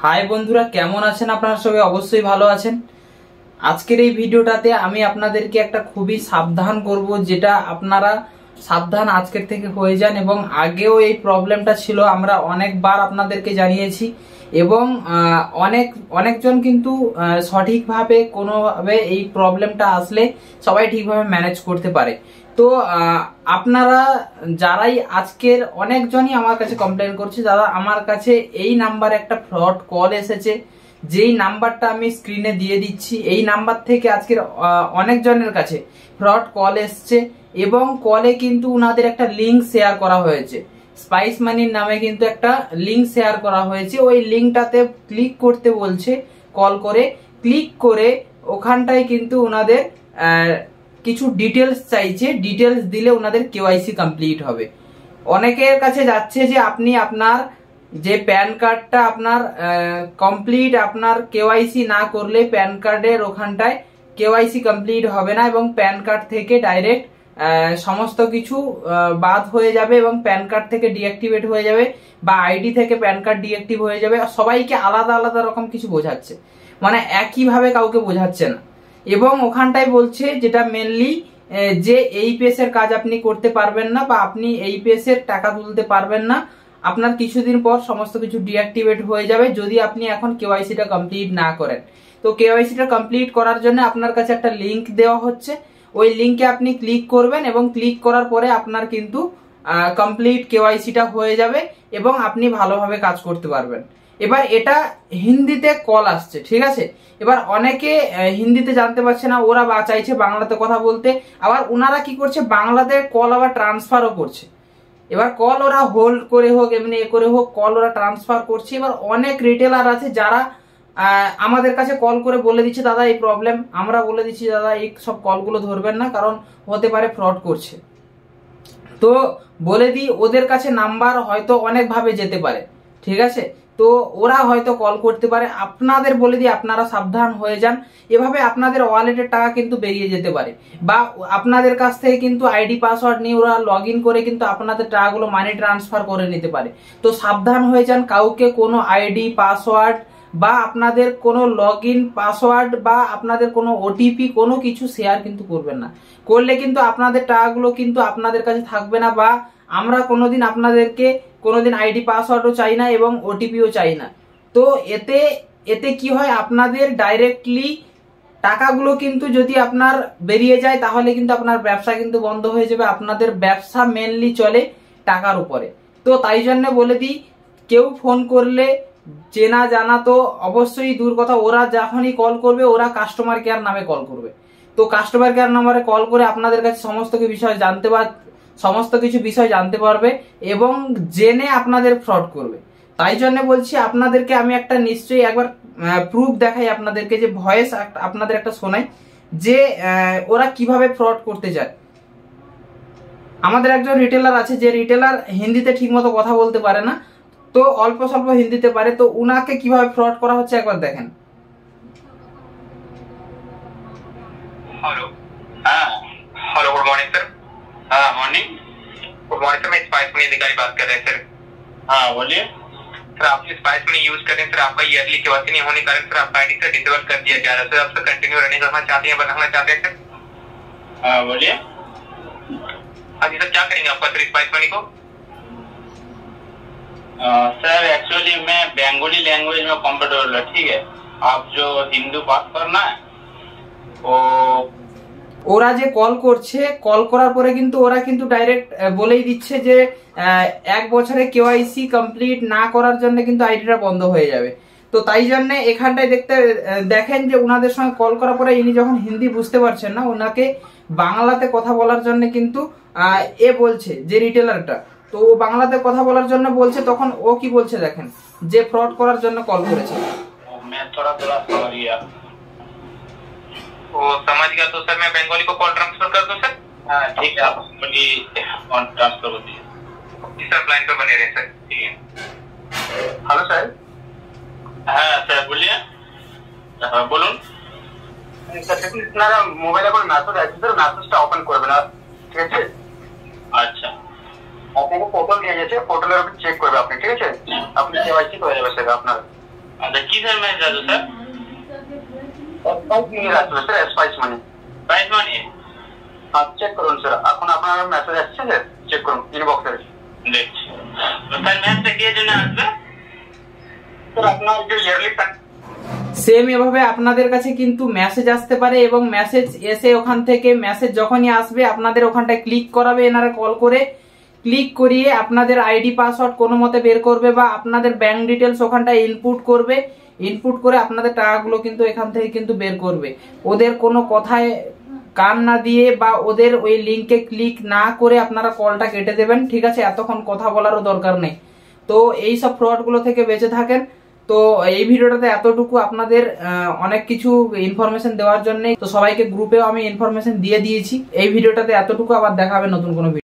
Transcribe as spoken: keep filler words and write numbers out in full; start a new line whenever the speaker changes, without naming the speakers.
High বন্ধুরা, কেমন আছেন? আপনারা সবাই অবশ্যই ভালো আছেন। আজকের এই ভিডিওটাতে আমি আপনাদেরকে একটা খুবই সাবধান করব, যেটা আপনারা সাবধান আজকের থেকে হয়ে যান। এবং আগেও এই প্রবলেমটা ছিল, আমরা অনেকবার আপনাদেরকে জানিয়েছি এবং অনেক অনেকজন কিন্তু সঠিকভাবে কোনোভাবে এই প্রবলেমটা আসলে সবাই ঠিকভাবে ম্যানেজ করতে পারে। তো আপনারা যারাই আজকের অনেকজনই আমার কাছে কমপ্লেন করছে, দাদা আমার কাছে এই নাম্বারে একটা ফ্রড কল এসেছে, যেই নাম্বারটা আমি স্ক্রিনে দিয়ে দিচ্ছি, এই নাম্বার থেকে আজকের অনেকজনের কাছে ফ্রড কল এসছে এবং কলে কিন্তু উনাদের একটা লিঙ্ক শেয়ার করা হয়েছে। স্পাইস মানির নামে কিন্তু একটা লিঙ্ক শেয়ার করা হয়েছে, ওই লিঙ্কটাতে ক্লিক করতে বলছে কল করে। ক্লিক করে ওখানটায় কিন্তু ওনাদের কিছু ডিটেলস চাইছে, ডিটেলস দিলে ওনাদের কেওয়াইসি কমপ্লিট হবে। অনেকের কাছে যাচ্ছে যে আপনি আপনার যে প্যান কার্ডটা আপনার কমপ্লিট, আপনার কেওয়াইসি না করলে প্যান কার্ডের ওখানটায় কেওয়াইসি কমপ্লিট হবে না এবং প্যান কার্ড থেকে ডাইরেক্ট সমস্ত কিছু বাদ হয়ে যাবে এবং প্যান কার্ড থেকে ডিঅ্যাক্টিভেট হয়ে যাবে বা আইডি থেকে প্যান কার্ড ডিঅ্যাক্টিভ হয়ে যাবে। সবাইকে আলাদা আলাদা রকম কিছু বোঝাচ্ছে, মানে একইভাবে কাউকে বোঝাচ্ছে না। এবং ওখানটায় বলছে যেটা মেনলি যে এইপিএস এর কাজ আপনি করতে পারবেন না বা আপনি এইপিএস এর টাকা তুলতে পারবেন না, আপনার কিছুদিন পর সমস্ত কিছু ডিঅ্যাক্টিভেট হয়ে যাবে যদি আপনি এখন কেওয়াইসিটা কমপ্লিট না করেন। তো কেওয়াইসিটা কমপ্লিট করার জন্য আপনার কাছে একটা লিঙ্ক দেওয়া হচ্ছে, ওই লিঙ্কে আপনি ক্লিক করবেন এবং ক্লিক করার পরে আপনার কিন্তু কমপ্লিট কেওয়াইসিটা হয়ে যাবে এবং আপনি ভালোভাবে কাজ করতে পারবেন। এবার এটা হিন্দিতে কল আসছে, ঠিক আছে। এবার অনেকে হিন্দিতে জানতে পারছে না, ওরা বা চাইছে বাংলাতে কথা বলতে, আবার ওনারা কি করছে বাংলাতে কল আবার ট্রান্সফারও করছে। এবার কল ওরা হোল্ড করে হোক এমনি এ করে হোক কল ওরা ট্রান্সফার করছে। এবার অনেক রিটেলার আছে যারা আমাদের কাছে কল করে বলে দিচ্ছে দাদা এই প্রবলেম, আমরা বলে দিচ্ছি দাদা এই সব কলগুলো ধরবেন না, কারণ হতে পারে ফ্রড করছে। তো বলে দিই, ওদের কাছে নাম্বার হয়তো অনেক ভাবে যেতে পারে, ঠিক আছে। তো ওরা হয়তো কল করতে পারে, আপনাদের বলে দিই আপনারা সাবধান হয়ে যান। এভাবে আপনাদের ওয়ালেটের টাকা কিন্তু বেরিয়ে যেতে পারে বা আপনাদের কাছ থেকে কিন্তু আইডি পাসওয়ার্ড নিয়ে ওরা লগ ইন করে কিন্তু আপনাদের টাকাগুলো মানি ট্রান্সফার করে নিতে পারে। তো সাবধান হয়ে যান, কাউকে কোনো আইডি পাসওয়ার্ড বা আপনাদের কোনো লগ ইন পাসওয়ার্ড বা আপনাদের কোনো ওটিপি কোনো কিছু শেয়ার কিন্তু করবেন না। করলে কিন্তু আপনাদের টাকাগুলো কিন্তু আপনাদের কাছে থাকবে না বা আমরা কোনোদিন আপনাদেরকে কোনোদিন আইডি পাসওয়ার্ডও চাই না এবং ওটিপিও চাই না। তো এতে এতে কি হয়, আপনাদের ডাইরেক্টলি টাকাগুলো কিন্তু যদি আপনার বেরিয়ে যায় তাহলে কিন্তু আপনার ব্যবসা কিন্তু বন্ধ হয়ে যাবে। আপনাদের ব্যবসা মেনলি চলে টাকার উপরে। তো তাই জন্য বলে দিই, কেউ ফোন করলে চেনা জানা তো অবশ্যই দূর কথা, ওরা যখনই কল করবে ওরা কাস্টমার কেয়ার নামে কল করবে। তো কাস্টমার কেয়ার নাম্বারে কল করে আপনাদের কাছে সমস্ত কিছু বিষয় জানতে পার সমস্ত কিছু বিষয় জানতে পারবে এবং জেনে আপনাদের ফ্রড করবে। তাই জন্য বলছি আপনাদেরকে আমি একটা নিশ্চয়ই একবার প্রুফ দেখাই আপনাদেরকে, যে ভয়েস আপনাদের একটা শোনাই যে ওরা কিভাবে ফ্রড করতে যায়। আমাদের একজন রিটেলার আছে, যে রিটেলার হিন্দিতে ঠিক মতো কথা বলতে পারে না, তো অল্প স্বল্প হিন্দিতে পারে। তো উনাকে কিভাবে ফ্রড করা হচ্ছে একবার দেখেন।
हेलो हाँ हेलो गुड मॉर्निंग सर। हाँ मॉर्निंग गुड मॉर्निंग सर, मैं स्पाइस मनी अधिकारी बात कर रहे हैं सर। हाँ बोलिए सर, आप स्पाइस मनी यूज कर रहे हैं सर, आपका ईयरली केवाईसी नहीं होने के कारण सर आपका आईडी सर डिसेबल कर दिया जा रहा है सर। आप सर कंटिन्यू रनिंग करना चाहते हैं, बनाना चाहते हैं सर? हाँ बोलिए। हाँ जी सर, क्या करेंगे आपका सर स्पाइस मनी को? सर एक्चुअली मैं बेंगोली लैंग्वेज में कंफर्टेबल है, ठीक है। आप जो हिंदू बात करना है ও
ওরা যে কল করছে, কল করার পরে কিন্তু ওরা কিন্তু ডাইরেক্ট বলেই দিচ্ছে যে এক বছরে কেওয়াইসি কমপ্লিট না করার জন্য কিন্তু আইডিটা বন্ধ হয়ে যাবে। তো তাই জন্য এখানটায় দেখতে দেখেন যে ওনাদের সঙ্গে কল করার পরে ইনি যখন হিন্দি বুঝতে পারছেন না, ওনাকে বাংলাতে কথা বলার জন্য কিন্তু এ বলছে যে রিটেলারটা, তো ও বাংলাতে কথা বলার জন্য বলছে, তখন ও কি বলছে দেখেন, যে ফ্রড করার জন্য কল করেছে।
वो समझ गया, तो सर मैं बंगाली को कॉल ट्रांसफर कर दूं सर? हाँ ठीक है, आप बंगाली कॉल ट्रांसफर कर दीजिए। जी सर, लाइन पे बने रहे सर। ठीक है। Hello sir. হ্যাঁ স্যার বলিয়ে বলুন স্যার। আপনারা মোবাইলে কোনো মেসেজ আসছে স্যার, মেসেজটা ওপেন করবেন না, ঠিক আছে? আচ্ছা, আপনাকে পোর্টাল নিয়ে গেছে, পোর্টালের উপর চেক করবে আপনি, ঠিক আছে? আপনি কেওয়াইসি হয়ে যাবে স্যার আপনার। আচ্ছা কিসের মেসেজ আছে স্যার? স্পাইস মানি আসবে sir, Spice Money. Spice Money? হ্যাঁ চেক করুন স্যার, এখন আপনার মেসেজ আসছে যে চেক করুন ইনবক্সে। দেখছি স্যার, মেসেজটা কে জন্য আসবে? স্যার আপনার যে ইয়ারলি
সেম এভাবে আপনাদের কাছে কিন্তু মেসেজ আসতে পারে এবং মেসেজ এসে ওখান থেকে মেসেজ যখনই আসবে আপনাদের ওখানটায় ক্লিক করাবে এনারা কল করে, ক্লিক করিয়ে আপনাদের আইডি পাসওয়ার্ড কোনো মতে বের করবে বা আপনাদের ব্যাংক ডিটেলস ওখানটায় ইনপুট করবে, ইনপুট করে আপনাদের টাকাগুলো কিন্তু এখান থেকে কিন্তু বের করবে। ওদের কোনো কথায় কান না দিয়ে বা ওদের ওই লিঙ্কে ক্লিক না করে আপনারা কলটা কেটে দেবেন, ঠিক আছে? এতক্ষণ কথা বলারও দরকার নেই। তো এই সব ফ্রডগুলো থেকে বেঁচে থাকেন। তো এই ভিডিওটাতে এতটুকু, আপনাদের অনেক কিছু ইনফরমেশন দেওয়ার জন্য তো সবাইকে গ্রুপেও আমি ইনফরমেশন দিয়ে দিয়েছি। এই ভিডিওটাতে এতটুকু, আবার দেখা হবে নতুন কোনো ভিডিও।